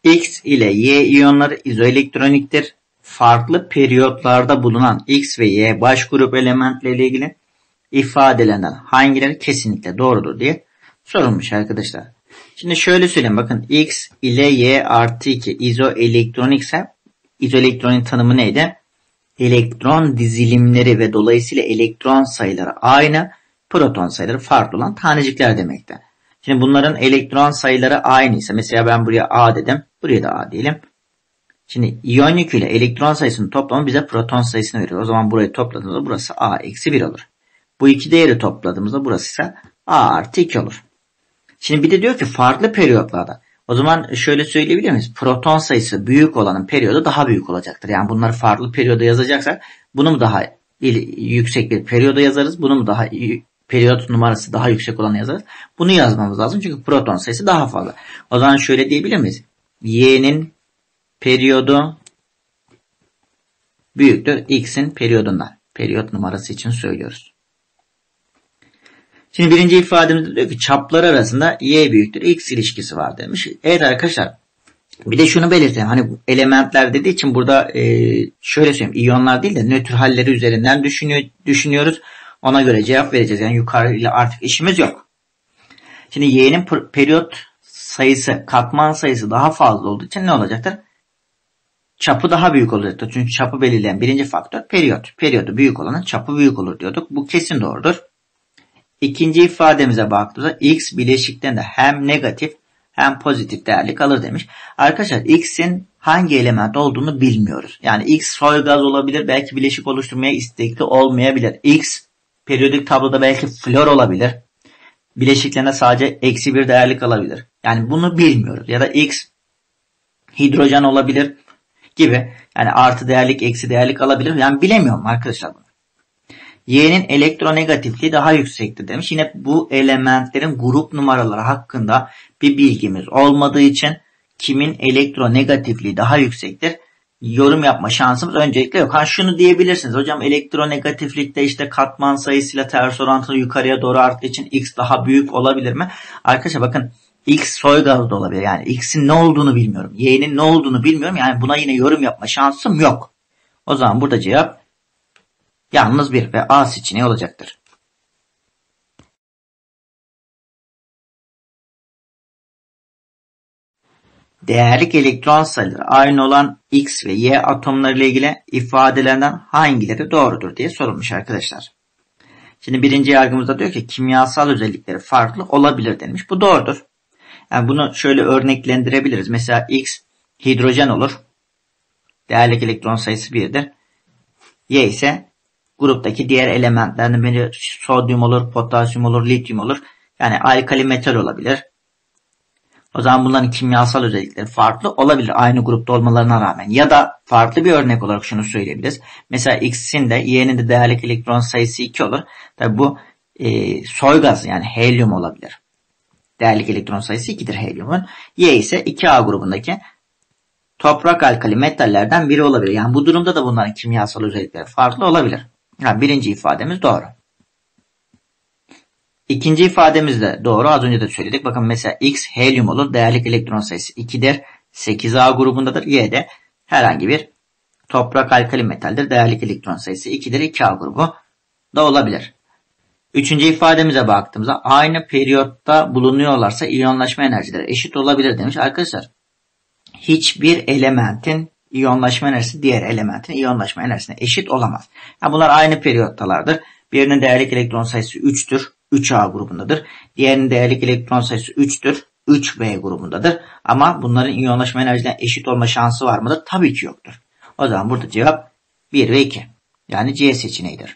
X ile Y iyonları izoelektroniktir. Farklı periyotlarda bulunan X ve Y baş grup elementleriyle ilgili ifadelerinden hangileri kesinlikle doğrudur diye sorulmuş arkadaşlar. Şimdi şöyle söyleyeyim, bakın X ile Y artı 2 izoelektronik ise izoelektronik tanımı neydi? Elektron dizilimleri ve dolayısıyla elektron sayıları aynı, proton sayıları farklı olan tanecikler demektir. Şimdi bunların elektron sayıları aynı ise mesela ben buraya A dedim, buraya da A diyelim. Şimdi iyon yüküyle elektron sayısının toplamı bize proton sayısını veriyor. O zaman burayı topladığımızda burası A eksi 1 olur. Bu iki değeri topladığımızda burası ise A artı 2 olur. Şimdi bir de diyor ki farklı periyotlarda. O zaman şöyle söyleyebilir miyiz? Proton sayısı büyük olanın periyodu daha büyük olacaktır. Yani bunları farklı periyoda yazacaksak bunu mu daha yüksek bir periyoda yazarız? Bunu mu daha periyot numarası daha yüksek olanı yazarız? Bunu yazmamız lazım çünkü proton sayısı daha fazla. O zaman şöyle diyebilir miyiz? Y'nin periyodu büyüktür X'in periyodundan. Periyot numarası için söylüyoruz. Şimdi birinci ifademizde diyor ki çaplar arasında Y büyüktür X ilişkisi var demiş. Evet arkadaşlar, bir de şunu belirteyim. Hani elementler dediği için burada şöyle söyleyeyim. İyonlar değil de nötr halleri üzerinden düşünüyoruz. Ona göre cevap vereceğiz. Yani yukarıyla artık işimiz yok. Şimdi Y'nin periyot sayısı, katman sayısı daha fazla olduğu için ne olacaktır? Çapı daha büyük olacaktır. Çünkü çapı belirleyen birinci faktör periyot. Periyodu büyük olanın çapı büyük olur diyorduk. Bu kesin doğrudur. İkinci ifademize baktığımızda X bileşiklerinde hem negatif hem pozitif değerlik alır demiş. Arkadaşlar X'in hangi element olduğunu bilmiyoruz. Yani X soy gaz olabilir. Belki bileşik oluşturmaya istekli olmayabilir. X periyodik tabloda belki flor olabilir. Bileşiklerine sadece eksi bir değerlik alabilir. Yani bunu bilmiyoruz. Ya da X hidrojen olabilir gibi. Yani artı değerlik eksi değerlik alabilir. Yani bilemiyorum arkadaşlar bunu. Y'nin elektronegatifliği daha yüksektir demiş. Yine bu elementlerin grup numaraları hakkında bir bilgimiz olmadığı için kimin elektronegatifliği daha yüksektir yorum yapma şansımız öncelikle yok. Şunu diyebilirsiniz. Hocam elektronegatiflikte işte katman sayısıyla ters orantılı yukarıya doğru arttığı için X daha büyük olabilir mi? Arkadaşlar bakın X soy gazı da olabilir. Yani X'in ne olduğunu bilmiyorum. Y'nin ne olduğunu bilmiyorum. Yani buna yine yorum yapma şansım yok. O zaman burada cevap yalnız 1 ve A seçeneği olacaktır. Değerlik elektron sayıları aynı olan X ve Y atomları ile ilgili ifadelerinden hangileri doğrudur diye sorulmuş arkadaşlar. Şimdi birinci yargımızda diyor ki kimyasal özellikleri farklı olabilir denmiş. Bu doğrudur. Yani bunu şöyle örneklendirebiliriz. Mesela X hidrojen olur. Değerlik elektron sayısı 1'dir. Y ise gruptaki diğer elementlerden biri sodyum olur, potasyum olur, lityum olur. Yani alkali metal olabilir. O zaman bunların kimyasal özellikleri farklı olabilir aynı grupta olmalarına rağmen. Ya da farklı bir örnek olarak şunu söyleyebiliriz. Mesela X'in de Y'nin de değerlik elektron sayısı 2 olur. Tabi bu soy gaz yani helyum olabilir. Değerlik elektron sayısı 2'dir helyumun. Y ise 2A grubundaki toprak alkali metallerden biri olabilir. Yani bu durumda da bunların kimyasal özellikleri farklı olabilir. Yani birinci ifademiz doğru. İkinci ifademiz de doğru. Az önce de söyledik. Bakın mesela X helyum olur. Değerlik elektron sayısı 2'dir. 8A grubundadır. Y de herhangi bir toprak alkali metaldir. Değerlik elektron sayısı 2'dir. 2A grubu da olabilir. Üçüncü ifademize baktığımızda aynı periyotta bulunuyorlarsa iyonlaşma enerjileri eşit olabilir demiş. Arkadaşlar hiçbir elementin iyonlaşma enerjisi diğer elementin iyonlaşma enerjisine eşit olamaz. Yani bunlar aynı periyottalardır. Birinin değerlik elektron sayısı 3'tür. 3A grubundadır. Diğerinin değerlik elektron sayısı 3'tür. 3B grubundadır. Ama bunların iyonlaşma enerjilerine eşit olma şansı var mıdır? Tabii ki yoktur. O zaman burada cevap 1 ve 2. Yani C seçeneğidir.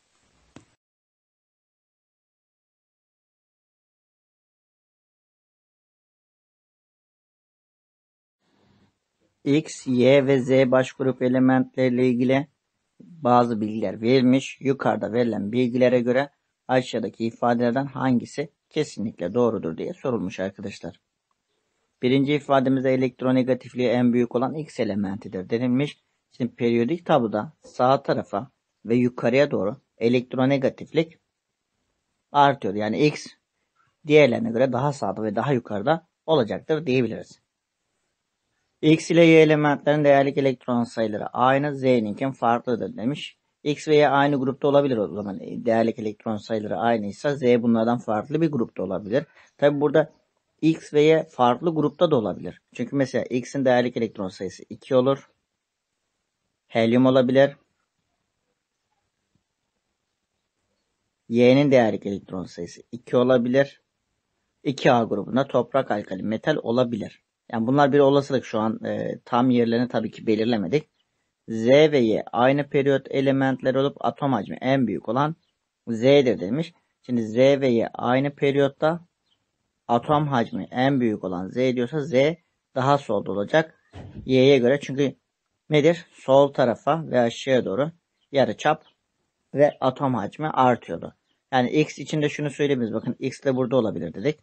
X, Y ve Z baş grup elementleriyle ilgili bazı bilgiler verilmiş. Yukarıda verilen bilgilere göre aşağıdaki ifadelerden hangisi kesinlikle doğrudur diye sorulmuş arkadaşlar. Birinci ifademizde elektronegatifliği en büyük olan X elementidir denilmiş. Şimdi periyodik tabloda sağ tarafa ve yukarıya doğru elektronegatiflik artıyor. Yani X diğerlerine göre daha sağda ve daha yukarıda olacaktır diyebiliriz. X ile Y elementlerin değerlik elektron sayıları aynı, Z'ninkin farklıdır demiş. X ve Y aynı grupta olabilir o zaman. Değerlik elektron sayıları aynıysa Z bunlardan farklı bir grupta olabilir. Tabi burada X ve Y farklı grupta da olabilir. Çünkü mesela X'in değerlik elektron sayısı 2 olur. Helyum olabilir. Y'nin değerlik elektron sayısı 2 olabilir. 2A grubunda toprak, alkali, metal olabilir. Yani bunlar bir olasılık. Şu an tam yerlerini tabii ki belirlemedik. Z ve Y aynı periyot elementler olup atom hacmi en büyük olan Z'dir demiş. Şimdi Z ve Y aynı periyotta, atom hacmi en büyük olan Z diyorsa Z daha solda olacak Y'ye göre. Çünkü nedir? Sol tarafa ve aşağıya doğru yarıçap ve atom hacmi artıyordu. Yani X içinde şunu söyleyebiliriz. Bakın X de burada olabilir dedik.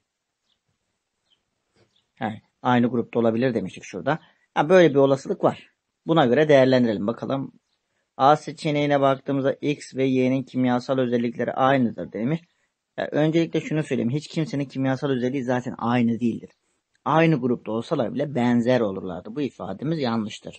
Yani aynı grupta olabilir demiştik şurada. Yani böyle bir olasılık var. Buna göre değerlendirelim. Bakalım. A seçeneğine baktığımızda X ve Y'nin kimyasal özellikleri aynıdır demiş. Yani öncelikle şunu söyleyeyim. Hiç kimsenin kimyasal özelliği zaten aynı değildir. Aynı grupta olsalar bile benzer olurlardı. Bu ifademiz yanlıştır.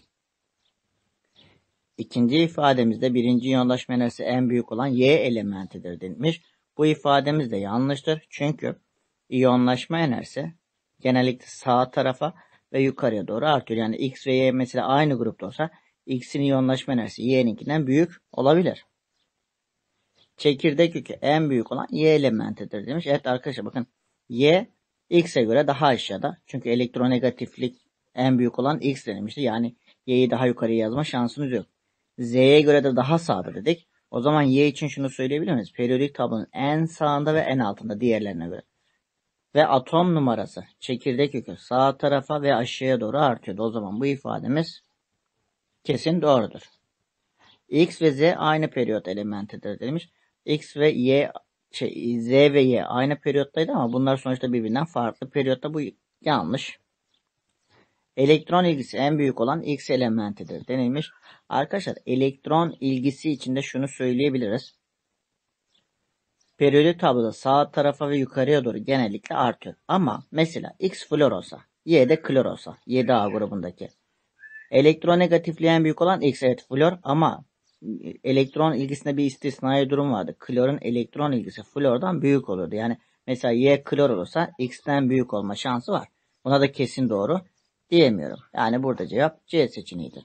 İkinci ifademizde birinci iyonlaşma enerjisi en büyük olan Y elementidir denilmiş. Bu ifademiz de yanlıştır. Çünkü iyonlaşma enerjisi genellikle sağ tarafa ve yukarıya doğru artıyor. Yani X ve Y mesela aynı grupta olsa X'in iyonlaşma enerjisi Y'ninkinden büyük olabilir. Çekirdek yükü en büyük olan Y elementidir demiş. Evet arkadaşlar bakın Y X'e göre daha aşağıda. Çünkü elektronegatiflik en büyük olan X denilmişti. Yani Y'yi daha yukarıya yazma şansınız yok. Z'ye göre de daha sağda dedik. O zaman Y için şunu söyleyebilir miyiz? Periyodik tablonun en sağında ve en altında diğerlerine göre. Ve atom numarası çekirdek yükü sağ tarafa ve aşağıya doğru artıyordu. O zaman bu ifademiz kesin doğrudur. X ve Z aynı periyot elementidir demiş. X ve Y, Z ve Y aynı periyottaydı ama bunlar sonuçta birbirinden farklı periyotta. Bu yanlış. Elektron ilgisi en büyük olan X elementidir denilmiş. Arkadaşlar elektron ilgisi içinde şunu söyleyebiliriz. Periyodik tabloda sağ tarafa ve yukarıya doğru genellikle artıyor. Ama mesela X flor olsa, Y de klor olsa, 7A grubundaki. Elektronegatifliği en büyük olan X, evet flor, ama elektron ilgisinde bir istisnai durum vardı. Klorun elektron ilgisi flordan büyük olurdu. Yani mesela Y klor olursa X'ten büyük olma şansı var. Buna da kesin doğru diyemiyorum. Yani burada cevap C seçeneğidir.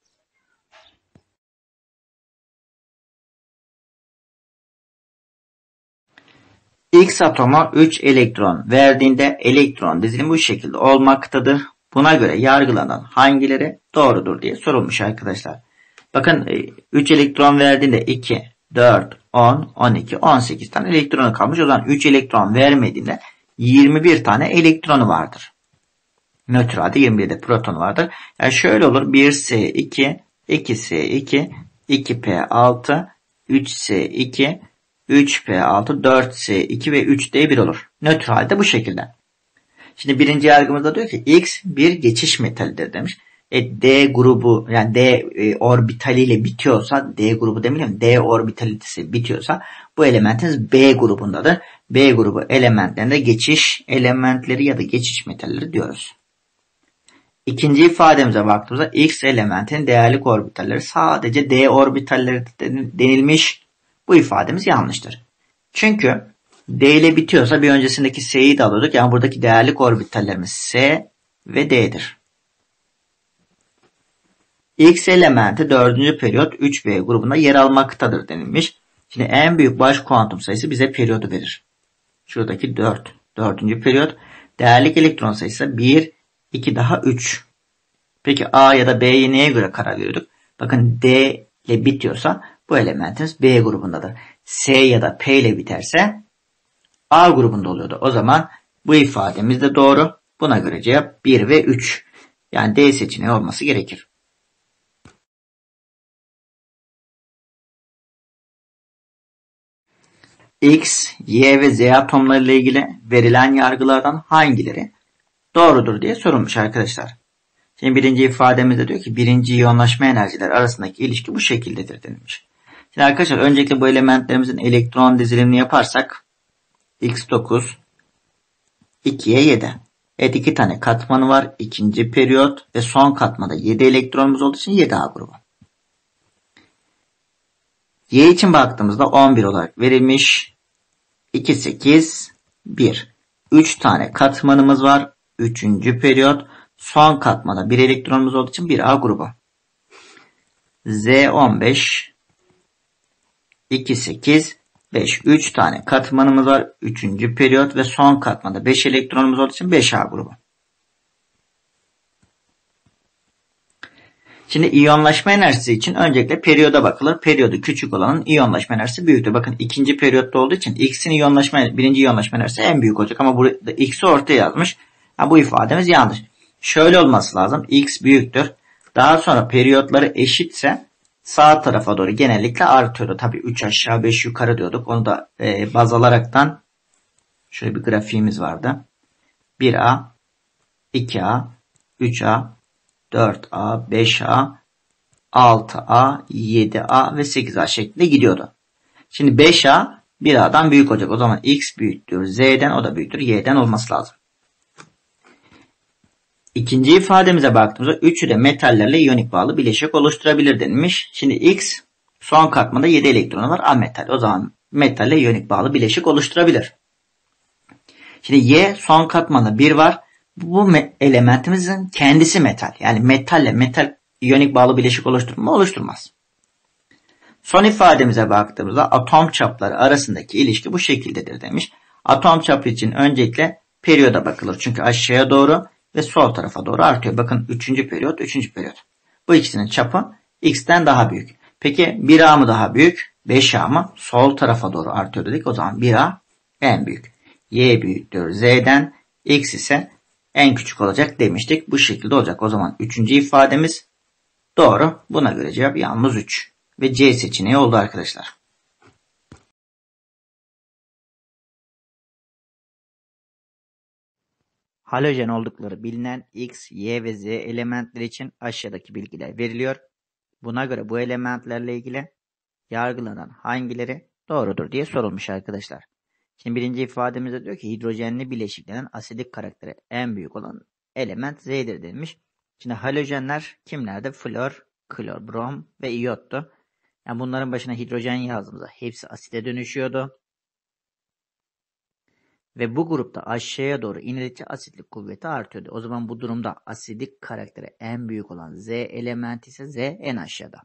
X atoma 3 elektron verdiğinde elektron dizilimi bu şekilde olmaktadır. Buna göre yargılanan hangileri doğrudur diye sorulmuş arkadaşlar. Bakın 3 elektron verdiğinde 2, 4, 10, 12, 18 tane elektronu kalmış. O zaman 3 elektron vermediğinde 21 tane elektronu vardır. Nötr halde 21 de proton vardır. Yani şöyle olur. 1S2, 2S2, 2P6, 3S2, 3P6, 4S2 ve 3D1 olur. Nötr halde bu şekilde. Şimdi birinci yargımızda diyor ki X bir geçiş metalidir demiş. D grubu yani D orbitaliyle bitiyorsa, D grubu demeyelim, D orbitalitesi bitiyorsa bu elementimiz B grubundadır. B grubu elementlerinde geçiş elementleri ya da geçiş metalleri diyoruz. İkinci ifademize baktığımızda X elementin değerlik orbitalleri sadece D orbitalleri denilmiş. Bu ifademiz yanlıştır. Çünkü D ile bitiyorsa bir öncesindeki S'yi de alıyorduk. Yani buradaki değerlik orbitallerimiz S ve D'dir. X elementi 4. periyot 3B grubunda yer almaktadır denilmiş. Şimdi en büyük baş kuantum sayısı bize periyodu verir. Şuradaki 4. 4. periyot. Değerlik elektron sayısı 1, 2 daha 3. Peki A ya da B'ye neye göre karar veriyorduk? Bakın D ile bitiyorsa bu elementimiz B grubundadır. S ya da P ile biterse A grubunda oluyordu. O zaman bu ifademiz de doğru. Buna göre cevap 1 ve 3. Yani D seçeneği olması gerekir. X, Y ve Z atomları ile ilgili verilen yargılardan hangileri doğrudur diye sorulmuş arkadaşlar. Şimdi birinci ifademizde diyor ki birinci iyonlaşma enerjiler arasındaki ilişki bu şekildedir denilmiş. Şimdi arkadaşlar öncelikle bu elementlerimizin elektron dizilimini yaparsak X9, 2'ye 7. Evet, 2 tane katmanı var. İkinci periyot ve son katmanda 7 elektronumuz olduğu için 7A grubu. Y için baktığımızda 11 olarak verilmiş. 2, 8, 1. 3 tane katmanımız var. Üçüncü periyot. Son katmanda 1 elektronumuz olduğu için 1A grubu. Z 15, 2, 8, 5. 3 tane katmanımız var. Üçüncü periyot ve son katmanda 5 elektronumuz olduğu için 5A grubu. Şimdi iyonlaşma enerjisi için öncelikle periyoda bakılır. Periyodu küçük olanın iyonlaşma enerjisi büyüktür. Bakın ikinci periyotta olduğu için X'in birinci iyonlaşma enerjisi en büyük olacak. Ama burada X'i ortaya yazmış. Bu ifademiz yanlış. Şöyle olması lazım. X büyüktür. Daha sonra periyotları eşitse sağ tarafa doğru genellikle artıyordu. Tabii 3 aşağı 5 yukarı diyorduk. Onu da baz alaraktan şöyle bir grafiğimiz vardı. 1A, 2A, 3A, 4A, 5A, 6A, 7A ve 8A şeklinde gidiyordu. Şimdi 5A 1A'dan büyük olacak. O zaman X büyüktür Z'den, o da büyüktür Y'den olması lazım. İkinci ifademize baktığımızda üçü de metallerle iyonik bağlı bileşik oluşturabilir denilmiş. Şimdi X son katmanda 7 elektronu var, ametal. O zaman metalle iyonik bağlı bileşik oluşturabilir. Şimdi Y son katmanda 1 var. Bu elementimizin kendisi metal. Yani metalle metal iyonik bağlı bileşik oluşturur mu? Oluşturmaz. Son ifademize baktığımızda atom çapları arasındaki ilişki bu şekildedir demiş. Atom çapı için öncelikle periyoda bakılır. Çünkü aşağıya doğru ve sol tarafa doğru artıyor. Bakın 3. periyot, 3. periyot. Bu ikisinin çapı X'ten daha büyük. Peki 1A mı daha büyük? 5A mı? Sol tarafa doğru artıyor dedik. O zaman 1A en büyük. Y büyüktür Z'den. X ise en küçük olacak demiştik. Bu şekilde olacak. O zaman 3. ifademiz doğru. Buna göre cevap yalnız 3. Ve C seçeneği oldu arkadaşlar. Halojen oldukları bilinen X, Y ve Z elementleri için aşağıdaki bilgiler veriliyor. Buna göre bu elementlerle ilgili yargılanan hangileri doğrudur diye sorulmuş arkadaşlar. Şimdi birinci ifademizde diyor ki hidrojenli bileşiklerin asidik karakteri en büyük olan element Z'dir denilmiş. Şimdi halojenler kimlerdi? Flor, klor, brom ve iyottu. Yani bunların başına hidrojen yazdığımızda hepsi asite dönüşüyordu. Ve bu grupta aşağıya doğru inildikçe asitlik kuvveti artıyordu. O zaman bu durumda asidik karakteri en büyük olan Z elementi ise Z en aşağıda.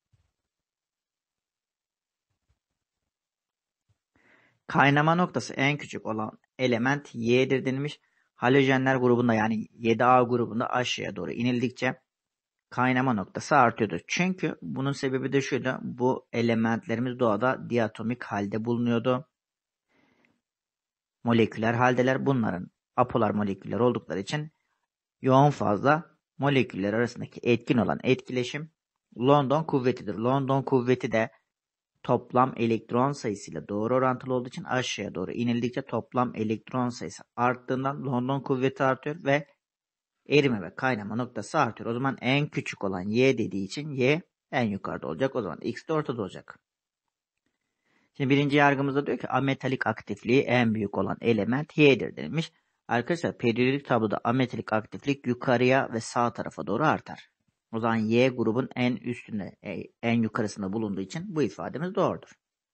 Kaynama noktası en küçük olan element Y'dir denilmiş. Halojenler grubunda yani 7A grubunda aşağıya doğru inildikçe kaynama noktası artıyordu. Çünkü bunun sebebi de şuydu. Bu elementlerimiz doğada diatomik halde bulunuyordu. Moleküler haldeler, bunların apolar moleküller oldukları için yoğun fazla moleküller arasındaki etkin olan etkileşim London kuvvetidir. London kuvveti de toplam elektron sayısıyla doğru orantılı olduğu için aşağıya doğru inildikçe toplam elektron sayısı arttığından London kuvveti artıyor ve erime ve kaynama noktası artıyor. O zaman en küçük olan Y dediği için Y en yukarıda olacak. O zaman X de ortada olacak. Şimdi birinci yargımızda diyor ki ametalik aktifliği en büyük olan element Y'dir denilmiş. Arkadaşlar periyodik tabloda ametalik aktiflik yukarıya ve sağ tarafa doğru artar. O zaman Y grubun en üstünde, en yukarısında bulunduğu için bu ifademiz doğrudur.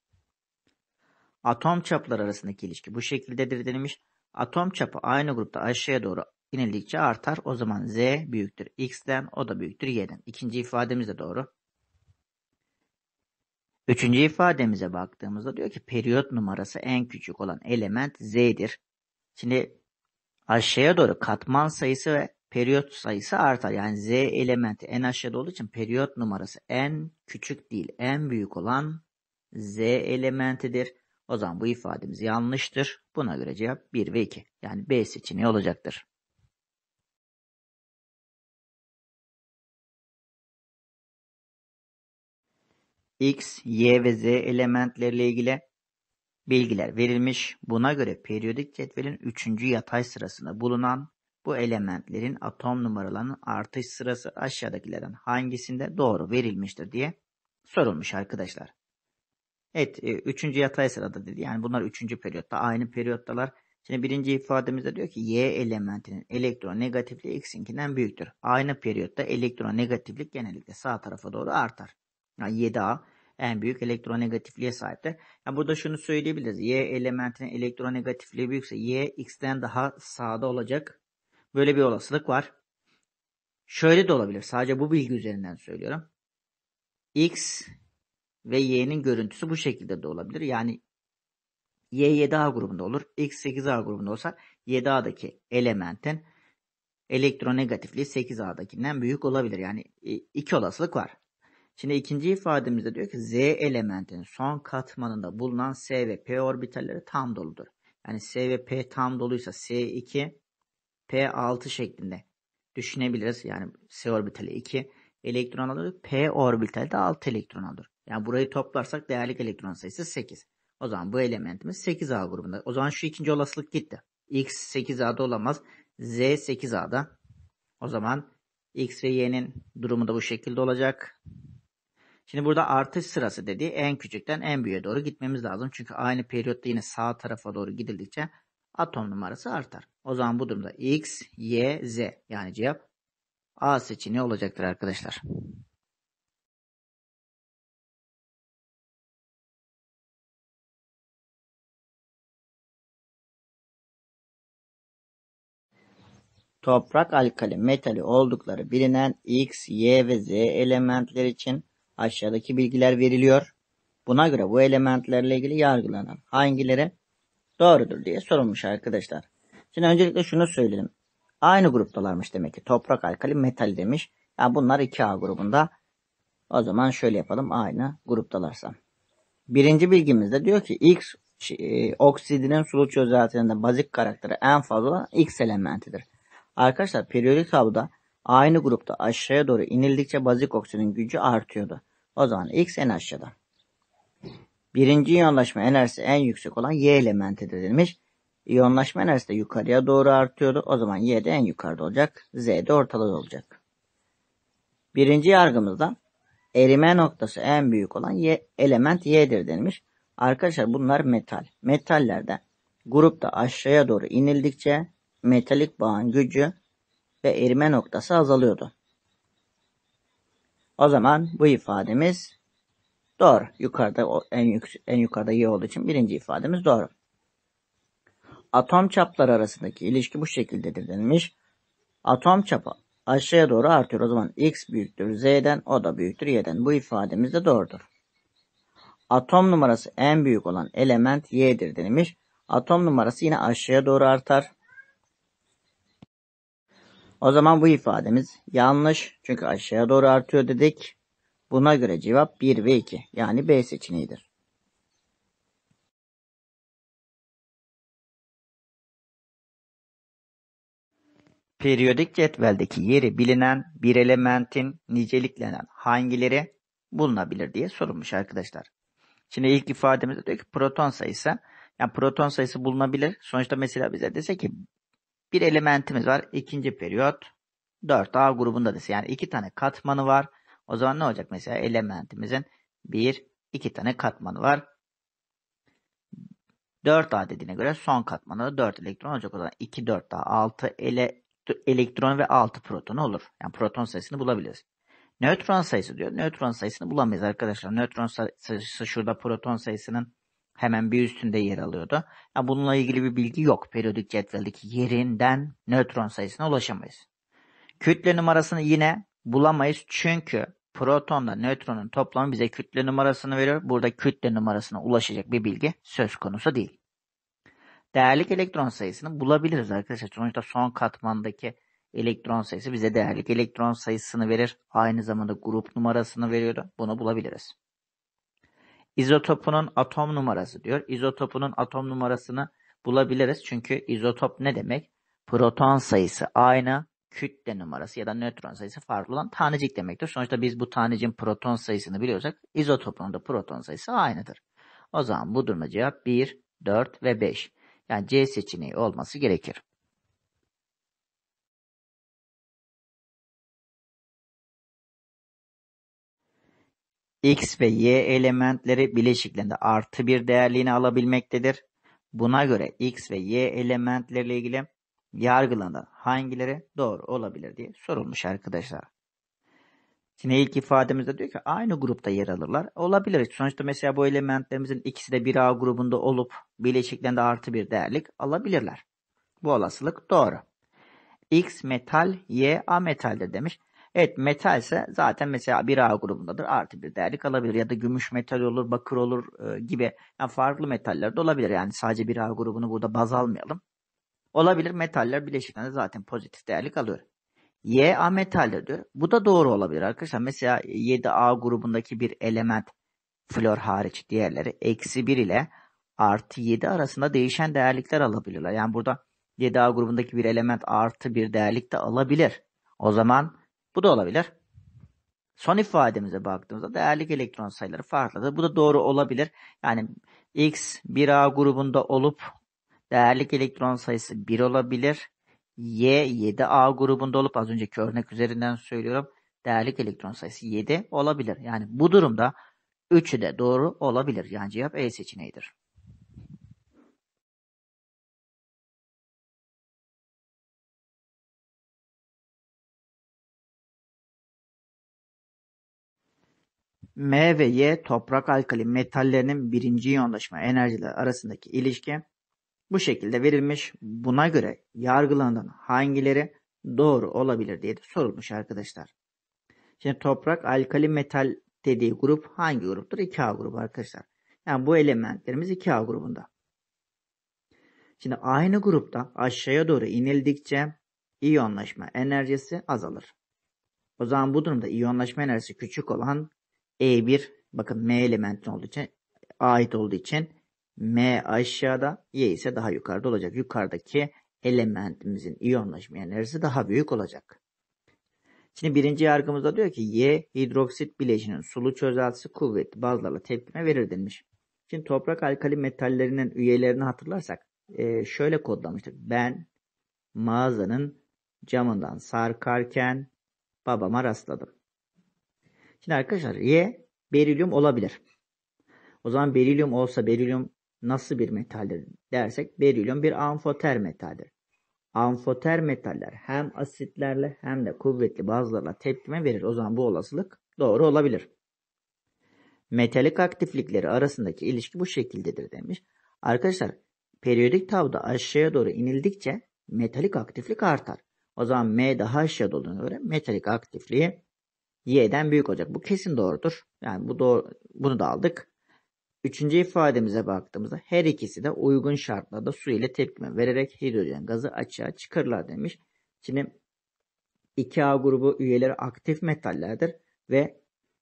Atom çapları arasındaki ilişki bu şekildedir denilmiş. Atom çapı aynı grupta aşağıya doğru inildikçe artar. O zaman Z büyüktür X'den, o da büyüktür Y'den. İkinci ifademiz de doğru. Üçüncü ifademize baktığımızda diyor ki periyot numarası en küçük olan element Z'dir. Şimdi aşağıya doğru katman sayısı ve periyot sayısı artar. Yani Z elementi en aşağıda olduğu için periyot numarası en küçük değil, en büyük olan Z elementidir. O zaman bu ifademiz yanlıştır. Buna göre cevap 1 ve 2. Yani B seçeneği olacaktır. X, Y ve Z elementleriyle ilgili bilgiler verilmiş. Buna göre periyodik cetvelin 3. yatay sırasında bulunan bu elementlerin atom numaralarının artış sırası aşağıdakilerden hangisinde doğru verilmiştir diye sorulmuş arkadaşlar. Evet, 3. yatay sırada dedi. Yani bunlar 3. periyotta, aynı periyottalar. Şimdi birinci ifademizde diyor ki Y elementinin elektronegatifliği X'inkinden büyüktür. Aynı periyotta elektronegatiflik genellikle sağ tarafa doğru artar. Yani 7A en büyük elektronegatifliğe sahiptir. Yani burada şunu söyleyebiliriz. Y elementinin elektronegatifliği büyükse Y X'ten daha sağda olacak. Böyle bir olasılık var. Şöyle de olabilir. Sadece bu bilgi üzerinden söylüyorum. X ve Y'nin görüntüsü bu şekilde de olabilir. Yani Y 7A grubunda olur. X 8A grubunda olsa 7A'daki elementin elektronegatifliği 8A'dakinden büyük olabilir. Yani iki olasılık var. Şimdi ikinci ifademizde diyor ki Z elementinin son katmanında bulunan S ve P orbitalleri tam doludur. Yani S ve P tam doluysa S2, P6 şeklinde düşünebiliriz. Yani S orbitali 2 elektron alır. P orbitali de 6 elektron alır. Yani burayı toplarsak değerlik elektron sayısı 8. O zaman bu elementimiz 8A grubunda. O zaman şu ikinci olasılık gitti. X 8A'da olamaz. Z 8A'da. O zaman X ve Y'nin durumu da bu şekilde olacak. Şimdi burada artış sırası dediği en küçükten en büyüğe doğru gitmemiz lazım. Çünkü aynı periyotta yine sağ tarafa doğru gidildikçe atom numarası artar. O zaman bu durumda X, Y, Z yani cevap A seçeneği olacaktır arkadaşlar. Toprak, alkali, metali oldukları bilinen X, Y ve Z elementler için aşağıdaki bilgiler veriliyor. Buna göre bu elementlerle ilgili yargılanan hangileri doğrudur diye sorulmuş arkadaşlar. Şimdi öncelikle şunu söyleyelim. Aynı gruptalarmış demek ki. Toprak, alkali, metal demiş. Yani bunlar 2A grubunda. O zaman şöyle yapalım. Aynı gruptalarsa. Birinci bilgimizde diyor ki X oksidinin sulu çözeltilerinde bazik karakteri en fazla olan X elementidir. Arkadaşlar periyodik tabloda aynı grupta aşağıya doğru inildikçe bazik oksidin gücü artıyordu. O zaman X en aşağıda. Birinci iyonlaşma enerjisi en yüksek olan Y elementidir denilmiş. İyonlaşma enerjisi de yukarıya doğru artıyordu. O zaman Y de en yukarıda olacak. Z de ortada olacak. Birinci yargımızda erime noktası en büyük olan element Y'dir denilmiş. Arkadaşlar bunlar metal. Metallerde grupta aşağıya doğru inildikçe metalik bağın gücü ve erime noktası azalıyordu. O zaman bu ifademiz doğru. Yukarıda en yukarıda Y olduğu için birinci ifademiz doğru. Atom çapları arasındaki ilişki bu şekildedir denilmiş. Atom çapı aşağıya doğru artıyor. O zaman X büyüktür Z'den, o da büyüktür Y'den. Bu ifademiz de doğrudur. Atom numarası en büyük olan element Y'dir denilmiş. Atom numarası yine aşağıya doğru artar. O zaman bu ifademiz yanlış. Çünkü aşağıya doğru artıyor dedik. Buna göre cevap 1 ve 2. Yani B seçeneğidir. Periyodik cetveldeki yeri bilinen bir elementin niceliklenen hangileri bulunabilir diye sorulmuş arkadaşlar. Şimdi ilk ifademizde diyor ki proton sayısı. Yani proton sayısı bulunabilir. Sonuçta mesela bize dese ki bir elementimiz var. İkinci periyot 4A grubunda dese. Yani iki tane katmanı var. O zaman ne olacak mesela? Elementimizin iki tane katmanı var. 4A dediğine göre son katmanı da 4 elektron olacak. O zaman 2 4 daha 6 elektron ve 6 proton olur. Yani proton sayısını bulabiliriz. Nötron sayısı diyor. Nötron sayısını bulamayız arkadaşlar. Nötron sayısı şurada proton sayısının hemen bir üstünde yer alıyordu. Yani bununla ilgili bir bilgi yok. Periyodik cetveldeki yerinden nötron sayısına ulaşamayız. Kütle numarasını yine bulamayız. Çünkü protonla nötronun toplamı bize kütle numarasını veriyor. Burada kütle numarasına ulaşacak bir bilgi söz konusu değil. Değerlik elektron sayısını bulabiliriz arkadaşlar. Sonuçta son katmandaki elektron sayısı bize değerlik elektron sayısını verir. Aynı zamanda grup numarasını veriyordu. Bunu bulabiliriz. İzotopunun atom numarası diyor. İzotopunun atom numarasını bulabiliriz. Çünkü izotop ne demek? Proton sayısı aynı, kütle numarası ya da nötron sayısı farklı olan tanecik demektir. Sonuçta biz bu tanecin proton sayısını biliyorsak izotopunun da proton sayısı aynıdır. O zaman bu durumda cevap 1, 4 ve 5. Yani C seçeneği olması gerekir. X ve Y elementleri bileşiklerinde artı bir değerliğini alabilmektedir. Buna göre X ve Y elementleriyle ilgili yargılanan hangileri doğru olabilir diye sorulmuş arkadaşlar. Şimdi ilk ifademizde diyor ki aynı grupta yer alırlar. Olabilir. Sonuçta mesela bu elementlerimizin ikisi de bir A grubunda olup bileşiklerinde artı bir değerlik alabilirler. Bu olasılık doğru. X metal, Y ametaldir demiş. Evet, metal ise zaten mesela bir A grubundadır. Artı bir değerlik alabilir. Ya da gümüş metal olur, bakır olur gibi. Yani farklı metaller de olabilir. Yani sadece bir A grubunu burada baz almayalım. Olabilir, metaller bileşiklerinde zaten pozitif değerlik alıyor. Y ametaldir diyor. Bu da doğru olabilir arkadaşlar. Mesela 7A grubundaki bir element flor hariç diğerleri eksi 1 ile artı 7 arasında değişen değerlikler alabilirler. Yani burada 7A grubundaki bir element artı bir değerlik de alabilir. O zaman bu da olabilir. Son ifademize baktığımızda değerlik elektron sayıları farklıdır. Bu da doğru olabilir. Yani X 1A grubunda olup değerlik elektron sayısı 1 olabilir. Y 7A grubunda olup az önceki örnek üzerinden söylüyorum. Değerlik elektron sayısı 7 olabilir. Yani bu durumda üçü de doğru olabilir. Yani cevap E seçeneğidir. M ve Y toprak alkali metallerinin birinci iyonlaşma enerjileri arasındaki ilişki bu şekilde verilmiş. Buna göre yargılanan hangileri doğru olabilir diye de sorulmuş arkadaşlar. Şimdi toprak alkali metal dediği grup hangi gruptur? 2A grubu arkadaşlar. Yani bu elementlerimiz 2A grubunda. Şimdi aynı grupta aşağıya doğru inildikçe iyonlaşma enerjisi azalır. O zaman bu durumda iyonlaşma enerjisi küçük olan E1, bakın M elementi olduğu için, ait olduğu için M aşağıda, Y ise daha yukarıda olacak. Yukarıdaki elementimizin iyonlaşma enerjisi daha büyük olacak. Şimdi birinci yargımızda diyor ki Y hidroksit bileşinin sulu çözeltisi kuvvetli bazlarla tepkime verir denmiş. Şimdi toprak alkali metallerinin üyelerini hatırlarsak şöyle kodlamıştık. Ben mağazanın camından sarkarken babama rastladım. Şimdi arkadaşlar Y berilyum olabilir. O zaman berilyum olsa berilyum nasıl bir metaldir dersek berilyum bir amfoter metaldir. Amfoter metaller hem asitlerle hem de kuvvetli bazlarla tepkime verir. O zaman bu olasılık doğru olabilir. Metalik aktiflikleri arasındaki ilişki bu şekildedir demiş. Arkadaşlar periyodik tabloda aşağıya doğru inildikçe metalik aktiflik artar. O zaman M daha aşağıda olduğuna göre metalik aktifliği Y'den büyük olacak. Bu kesin doğrudur. Yani bu doğru, bunu da aldık. Üçüncü ifademize baktığımızda her ikisi de uygun şartlarda su ile tepkime vererek hidrojen gazı açığa çıkarırlar demiş. Şimdi 2A grubu üyeleri aktif metallerdir ve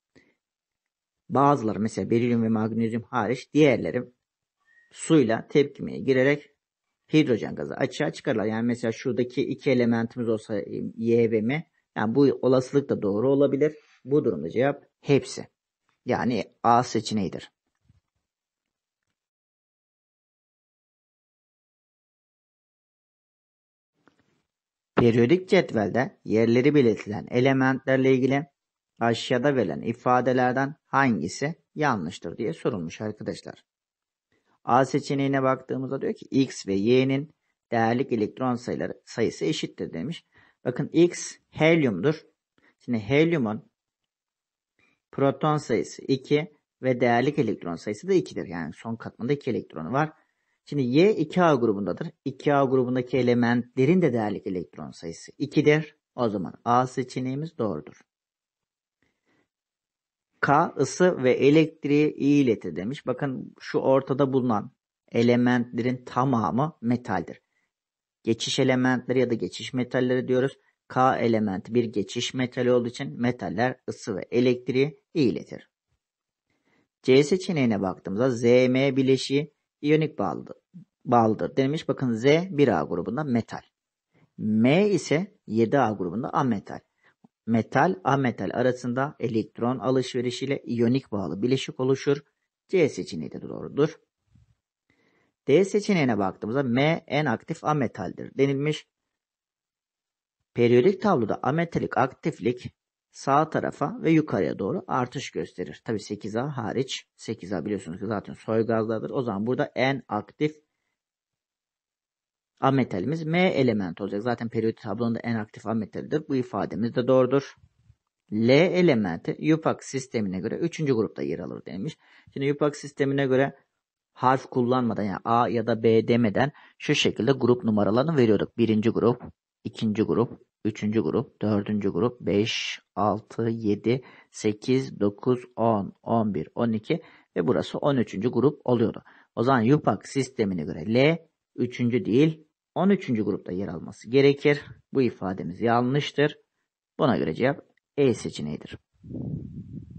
bazıları mesela berilyum ve magnezyum hariç diğerleri suyla tepkimeye girerek hidrojen gazı açığa çıkarırlar. Yani mesela şuradaki iki elementimiz olsa Y ve M, yani bu olasılık da doğru olabilir. Bu durumda cevap hepsi. Yani A seçeneğidir. Periyodik cetvelde yerleri belirtilen elementlerle ilgili aşağıda verilen ifadelerden hangisi yanlıştır diye sorulmuş arkadaşlar. A seçeneğine baktığımızda diyor ki X ve Y'nin değerlik elektron sayısı eşittir demiş. Bakın X helyumdur. Şimdi helyumun proton sayısı 2 ve değerlik elektron sayısı da 2'dir. Yani son katmanda 2 elektronu var. Şimdi Y 2A grubundadır. 2A grubundaki elementlerin de değerlik elektron sayısı 2'dir. O zaman A seçeneğimiz doğrudur. K ısı ve elektriği iyi iletir demiş. Bakın şu ortada bulunan elementlerin tamamı metaldir. Geçiş elementleri ya da geçiş metalleri diyoruz. K elementi bir geçiş metali olduğu için metaller ısı ve elektriği iyi iletir. C seçeneğine baktığımızda ZM bileşiği iyonik bağlıdır denilmiş. Bakın Z 1A grubunda metal. M ise 7A grubunda ametal. Metal, ametal arasında elektron alışverişiyle iyonik bağlı bileşik oluşur. C seçeneği de doğrudur. D seçeneğine baktığımızda M en aktif ametaldir denilmiş. Periyodik tabloda ametalik aktiflik sağ tarafa ve yukarıya doğru artış gösterir. Tabi 8A hariç. 8A biliyorsunuz ki zaten soy gazlardır. O zaman burada en aktif ametalimiz M elementi olacak. Zaten periyodik tablonun en aktif ametalidir. Bu ifademiz de doğrudur. L elementi Yupak sistemine göre 3. grupta yer alır demiş. Şimdi Yupak sistemine göre harf kullanmadan, yani A ya da B demeden şu şekilde grup numaralarını veriyorduk. 1. grup, 2. grup, 3. grup, 4. grup, 5, 6, 7, 8, 9, 10, 11, 12 ve burası 13. grup oluyordu. O zaman Yupak sistemine göre L 3. değil 13. grupta yer alması gerekir. Bu ifademiz yanlıştır. Buna göre cevap E seçeneğidir.